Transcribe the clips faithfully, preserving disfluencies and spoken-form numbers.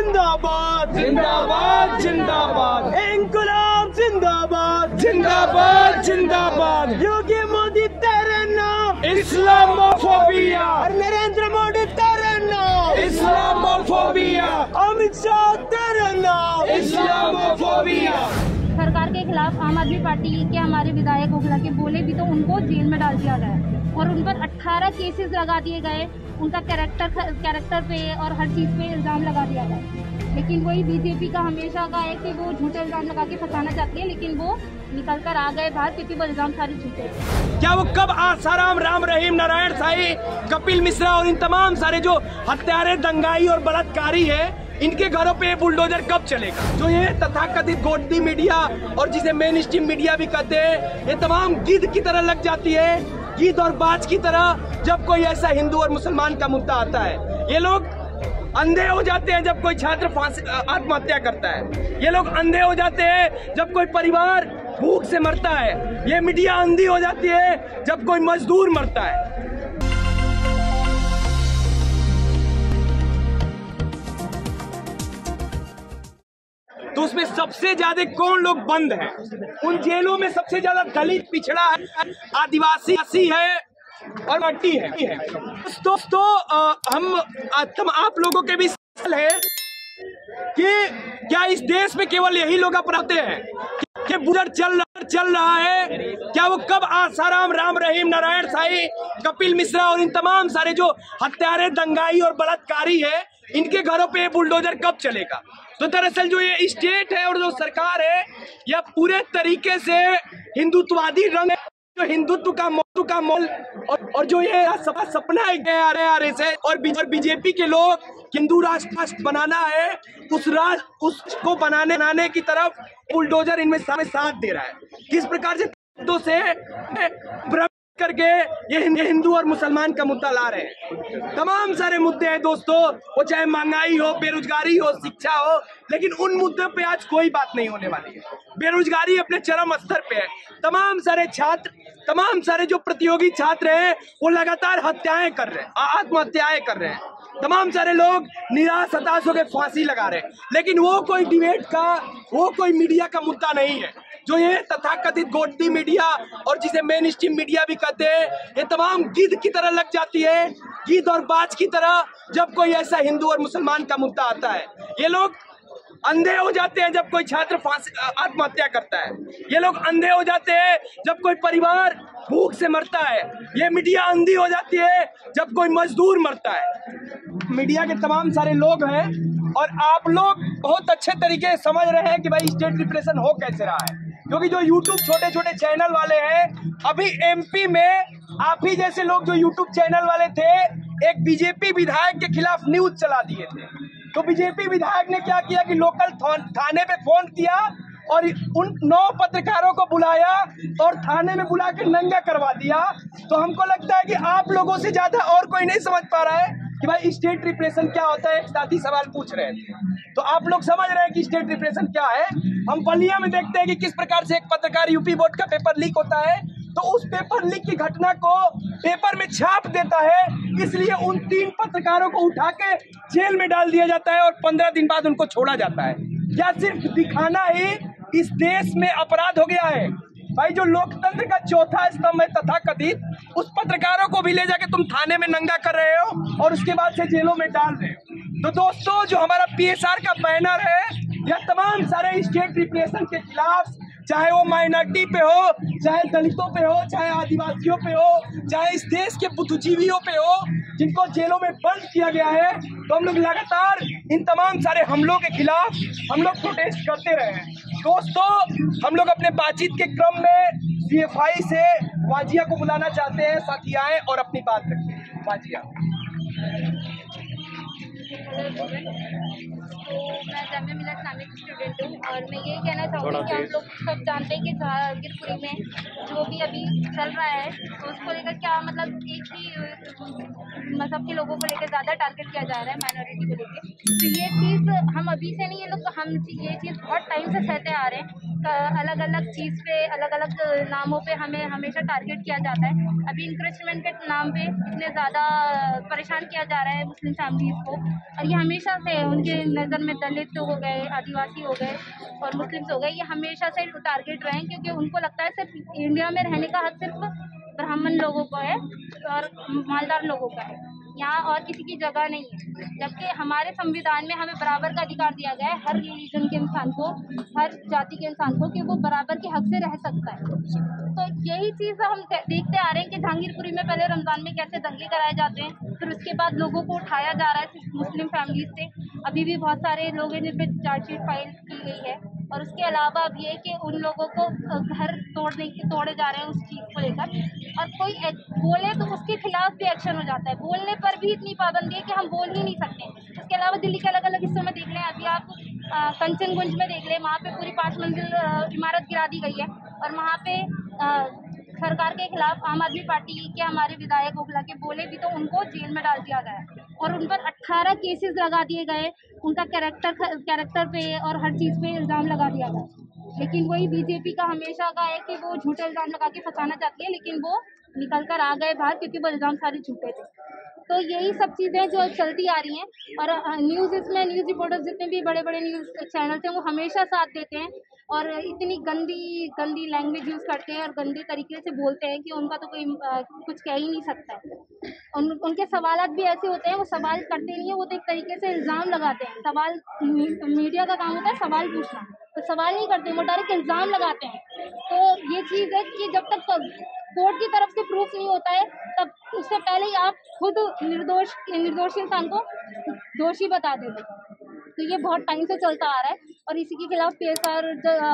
जिंदाबाद जिंदाबाद जिंदाबाद इंकलाब जिंदाबाद जिंदाबाद जिंदाबाद योगी मोदी तेरे नाम इस्लामोफोबिया और नरेंद्र मोदी तेरे नाम इस्लामोफोबिया अमित शाह तेरे नाम इस्लामोफोबिया। सरकार के खिलाफ आम आदमी पार्टी के हमारे विधायक ओखला के बोले भी तो उनको जेल में डाल दिया गया और उन पर अठारह केसेस लगा दिए गए। उनका कैरेक्टर कैरेक्टर पे और हर चीज़ पे इल्ज़ाम लगा दिया गया। लेकिन वही बीजेपी का हमेशा का है कि वो झूठे इल्ज़ाम लगा के फंसाना चाहती है, लेकिन वो निकल कर आ गए बाहर क्योंकि वो इल्ज़ाम सारे झूठे। क्या वो कब आसाराम, राम रहीम, नारायण साईं, कपिल मिश्रा और इन तमाम सारे जो हत्यारे, दंगाई और बलात्कारी है, इनके घरों पे बुलडोजर कब चलेगा? जो ये तथाकथित गोदी मीडिया और जिसे मेन स्ट्रीम मीडिया भी कहते हैं, ये तमाम गिद्ध की तरह लग जाती है, गिद्ध और बाज की तरह जब कोई ऐसा हिंदू और मुसलमान का मुद्दा आता है। ये लोग अंधे हो जाते हैं जब कोई छात्र फांसी आत्महत्या करता है। ये लोग अंधे हो जाते हैं जब कोई परिवार भूख से मरता है। ये मीडिया अंधी हो जाती है जब कोई मजदूर मरता है। तो उसमें सबसे ज्यादा कौन लोग बंद हैं? उन जेलों में सबसे ज्यादा दलित, पिछड़ा है, आदिवासी है और मट्टी है। दोस्तों हम तुम आप लोगों के भी सवाल है कि क्या इस देश में केवल यही लोग अपराधे हैं कि बुजर चल रहा चल रहा है? क्या वो कब आसाराम, राम रहीम, नारायण साईं, कपिल मिश्रा और इन तमाम सारे जो हत्यारे, दंगाई और बलात्कारी है, इनके घरों पे बुलडोजर कब चलेगा? तो दरअसल जो ये स्टेट है और जो सरकार है, यह पूरे तरीके से हिंदुत्ववादी रंग, जो हिंदुत्व का मोल का मोल और, और जो ये सपना सपना है से और बीजेपी के लोग हिंदू राष्ट्र बनाना है, उस राष्ट्र उसको बनाने बनाने की तरफ बुलडोजर इनमें साथ दे रहा है। किस प्रकार से तो से करके ये हिंदू और मुसलमान का मुद्दा ला रहे हैं। तमाम सारे मुद्दे हैं दोस्तों, वो चाहे महंगाई हो, बेरोजगारी हो, शिक्षा हो, लेकिन उन मुद्दों पे आज कोई बात नहीं होने वाली है। बेरोजगारी अपने चरम स्तर पे है। तमाम सारे छात्र, तमाम सारे जो प्रतियोगी छात्र हैं, वो लगातार हत्याएं कर रहे हैं, आत्महत्याएं कर रहे हैं। तमाम सारे लोग निराश हताश होकर फांसी लगा रहे हैं, लेकिन वो कोई डिबेट का, वो कोई मीडिया का मुद्दा नहीं है। जो ये तथाकथित गोदी मीडिया और जिसे मेन स्ट्रीम मीडिया भी कहते हैं, ये तमाम गिद्ध की तरह लग जाती है, गिद्ध और बाज की तरह जब कोई ऐसा हिंदू और मुसलमान का मुद्दा आता है। ये लोग अंधे हो जाते हैं जब कोई छात्र फांसी आत्महत्या करता है। ये लोग अंधे हो जाते हैं जब कोई परिवार भूख से मरता है। ये मीडिया अंधी हो जाती है जब कोई मजदूर मरता है। मीडिया के तमाम सारे लोग हैं और आप लोग बहुत अच्छे तरीके से समझ रहे हैं कि भाई स्टेट रिप्रेशन हो कैसे रहा है, क्योंकि जो यूट्यूब छोटे छोटे चैनल वाले हैं, अभी एमपी में आप ही जैसे लोग जो यूट्यूब चैनल वाले थे, एक बीजेपी विधायक के खिलाफ न्यूज चला दिए थे। तो बीजेपी विधायक ने क्या किया कि लोकल थाने पे फोन किया और उन नौ पत्रकारों को बुलाया और थाने में बुला के नंगा करवा दिया। तो हमको लगता है कि आप लोगों से ज्यादा और कोई नहीं समझ पा रहा है कि भाई स्टेट रिप्रेशन क्या होता है। एक साथी सवाल पूछ रहे थे, तो आप लोग समझ रहे हैं कि स्टेट रिप्रेशन क्या है। हम बलिया में देखते हैं कि किस प्रकार से एक पत्रकार यूपी बोर्ड का पेपर लीक होता है, तो उस पेपर लीक की घटना को पेपर में छाप देता है, इसलिए उन तीन पत्रकारों को उठा के जेल में डाल दिया जाता है और पंद्रह दिन बाद उनको छोड़ा जाता है। क्या सिर्फ दिखाना ही इस देश में अपराध हो गया है? भाई जो लोकतंत्र का चौथा स्तंभ है तथाकथित, उस पत्रकारों को भी ले जाके तुम थाने में नंगा कर रहे हो और उसके बाद से जेलों में डाल रहे हो। तो दोस्तों जो हमारा पीएसआर का बैनर है, यह तमाम सारे स्टेट रिप्रेशन के खिलाफ, चाहे वो माइनॉरिटी पे हो, चाहे दलितों पे हो, चाहे आदिवासियों पे हो, चाहे इस देश के बुद्धिजीवियों पे हो, जिनको जेलों में बंद किया गया है, तो हम लोग लगातार इन तमाम सारे हमलों के खिलाफ हम लोग प्रोटेस्ट करते रहे हैं। दोस्तों हम लोग अपने बातचीत के क्रम में सीएफआई से वाजिया को बुलाना चाहते हैं, साथी आए और अपनी बात रखें। वाजिया। तो मैं जामिया मिल्लत इस्लामिक स्टूडेंट हूँ और मैं ये कहना चाहूँगी कि हम लोग सब जानते हैं कि जहांगीरपुरी में जो भी अभी चल रहा है तो उसको लेकर क्या मतलब एक ही मजहब के लोगों को लेकर ज़्यादा टारगेट किया जा रहा है, माइनॉरिटी को लेकर। तो ये चीज़ हम अभी से नहीं, ये लोग हम ये चीज़ बहुत टाइम से सहते आ रहे हैं। अलग अलग चीज़ पे अलग अलग नामों पे हमें हमेशा टारगेट किया जाता है। अभी इंक्रिचमेंट के नाम पे इतने ज़्यादा परेशान किया जा रहा है मुस्लिम फैमिलीज़ को, और ये हमेशा से उनके नज़र में दलित हो गए, आदिवासी हो गए और मुस्लिम्स हो गए, ये हमेशा से टारगेट रहे हैं, क्योंकि उनको लगता है सिर्फ इंडिया में रहने का हक सिर्फ ब्राह्मण लोगों को है और मालदार लोगों का है, यहाँ और किसी की जगह नहीं है। जबकि हमारे संविधान में हमें बराबर का अधिकार दिया गया है हर रिलीजन के इंसान को, हर जाति के इंसान को, कि वो बराबर के हक से रह सकता है। तो यही चीज़ हम देखते आ रहे हैं कि जहांगीरपुरी में पहले रमज़ान में कैसे दंगे कराए जाते हैं, फिर उसके बाद लोगों को उठाया जा रहा है सिर्फ मुस्लिम फैमिलीज से। अभी भी बहुत सारे लोग हैं जिन पर चार्जशीट फाइल की गई है, और उसके अलावा अब ये कि उन लोगों को घर तोड़ने तोड़े जा रहे हैं उस चीज़ को लेकर, और कोई बोले तो उसके खिलाफ भी एक्शन हो जाता है। बोलने पर भी इतनी पाबंदी है कि हम बोल ही नहीं सकते। इसके अलावा दिल्ली के अलग अलग हिस्सों में देख लें, अभी आप कंचनगंज में देख लें, वहाँ पे पूरी पाँच मंजिल इमारत गिरा दी गई है, और वहाँ पे आ, सरकार के खिलाफ आम आदमी पार्टी के हमारे विधायक ओखला के बोले भी तो उनको जेल में डाल दिया गया, और उन पर अट्ठारह केसेस लगा दिए गए, उनका कैरेक्टर कैरेक्टर पे और हर चीज़ पे इल्ज़ाम लगा दिया गया। लेकिन वही बीजेपी का हमेशा का है कि वो झूठे इल्ज़ाम लगा के फंसाना चाहती है, लेकिन वो निकल कर आ गए बाहर क्योंकि वो इल्ज़ाम सारे झूठे थे। तो यही सब चीज़ें जो चलती आ रही हैं, और न्यूज़ इसमें न्यूज़ रिपोर्टर्स जितने भी बड़े बड़े न्यूज़ चैनल्स हैं वो हमेशा साथ देते हैं, और इतनी गंदी गंदी लैंग्वेज यूज़ करते हैं और गंदे तरीके से बोलते हैं कि उनका तो कोई आ, कुछ कह ही नहीं सकता है। उन, उनके सवालात भी ऐसे होते हैं, वो सवाल करते नहीं है, वो तो एक तरीके से इल्ज़ाम लगाते हैं। सवाल मीडिया का काम होता है सवाल पूछना, तो सवाल नहीं करते, वो डायरेक्ट इल्ज़ाम लगाते हैं। तो ये चीज़ है कि जब तक कोर्ट की तरफ से प्रूफ नहीं होता है, तब उससे पहले ही आप खुद निर्दोष निर्दोष इंसान को दोषी बता देते। तो ये बहुत टाइम से चलता आ रहा है, और इसी के खिलाफ पीएसआर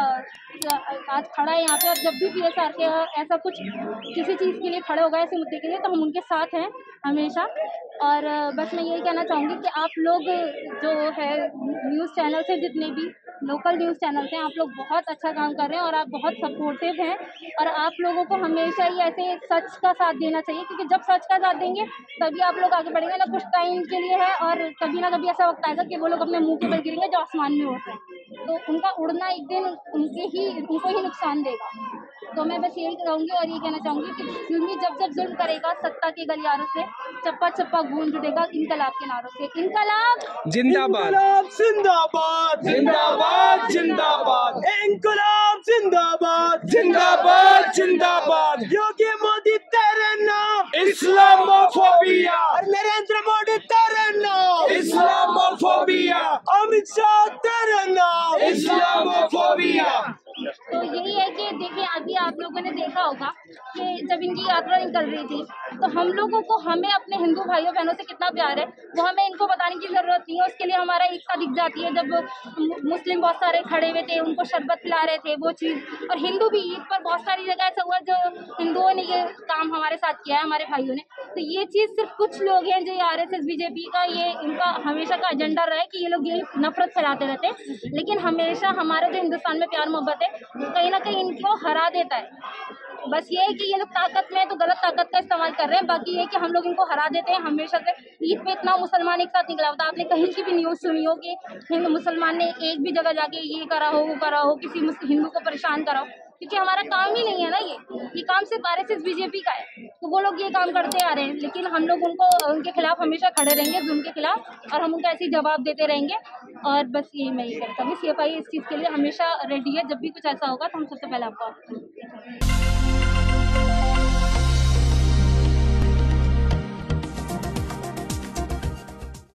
आज खड़ा है यहाँ पे, और जब भी पीएसआर के ऐसा कुछ किसी चीज़ के लिए खड़े हो गए ऐसे मुद्दे के लिए, तो हम उनके साथ हैं हमेशा। और बस मैं यही कहना चाहूँगी कि आप लोग जो है न्यूज़ चैनल से, जितने भी लोकल न्यूज़ चैनल्स हैं, आप लोग बहुत अच्छा काम कर रहे हैं और आप बहुत सपोर्टिव हैं, और आप लोगों को हमेशा ही ऐसे सच का साथ देना चाहिए, क्योंकि जब सच का साथ देंगे तभी आप लोग आगे बढ़ेंगे। ना कुछ टाइम के लिए है, और कभी ना कभी ऐसा वक्त आएगा कि वो लोग अपने मुंह के बल गिरेंगे जो आसमान में उड़ते हैं, तो उनका उड़ना एक दिन उनके ही उनको ही नुकसान देगा। तो मैं बस यही कहूँगी और ये कहना चाहूँगी कि जुल्मी जब जब जुल्म करेगा सत्ता के गलियारों से चप्पा चप्पा गूंज उठेगा इनकलाब के नारों से। इनकलाब जिंदाबाद, इनकलाब जिंदाबाद, जिंदाबाद, जिंदाबाद, इनकलाब जिंदाबाद, जिंदाबाद, जिंदाबाद। योगी मोदी तेरे नाम, इस्लामोफोबिया, और नरेंद्र मोदी तेरे नाम, इस्लामोफोबिया, अमित शाह तेरे नाम, इस्लामोफोबिया। तो यही है कि देखिए अभी आप लोगों ने देखा होगा कि जब इनकी यात्रा निकल रही थी तो हम लोगों को हमें अपने हिंदू भाइयों बहनों से कितना प्यार है वो हमें इनको बताने की ज़रूरत नहीं है। उसके लिए हमारा एकता दिख जाती है जब मुस्लिम बहुत सारे खड़े हुए थे, उनको शरबत पिला रहे थे वो चीज़, और हिंदू भी ईद पर बहुत सारी जगह ऐसा हुआ जो हिंदुओं ने ये काम हमारे साथ किया है, हमारे भाइयों ने। तो ये चीज़ सिर्फ कुछ लोग हैं जो आर एस एस बीजेपी का ये इनका हमेशा का एजेंडा रहा है कि ये लोग यही नफरत फैलाते रहते हैं, लेकिन हमेशा हमारा जो हिंदुस्तान में प्यार मोहब्बत है कहीं ना कहीं इनको हरा देता है। बस ये है कि ये लोग ताकत में है तो गलत ताकत का इस्तेमाल कर रहे हैं, बाकी ये है कि हम लोग इनको हरा देते हैं हमेशा से। ईद पे इतना मुसलमान एक साथ निकला होता है, आपने कहीं की भी न्यूज़ सुनी हो कि हिंदू मुसलमान ने एक भी जगह जाके ये करा हो वो करा हो, किसी हिंदू को परेशान करा हो, क्योंकि हमारा काम ही नहीं है ना, ये ये काम सिर्फ आर एस एस बीजेपी का है। तो वो लोग ये काम करते आ रहे हैं, लेकिन हम लोग उनको उनके खिलाफ हमेशा खड़े रहेंगे, जुल्म के खिलाफ, और हम उनका ऐसे ही जवाब देते रहेंगे। और बस ये मैं ये करता हूँ, सी एफ आई इस चीज़ के लिए हमेशा रेडी है, जब भी कुछ ऐसा होगा तो हम सबसे पहले आपको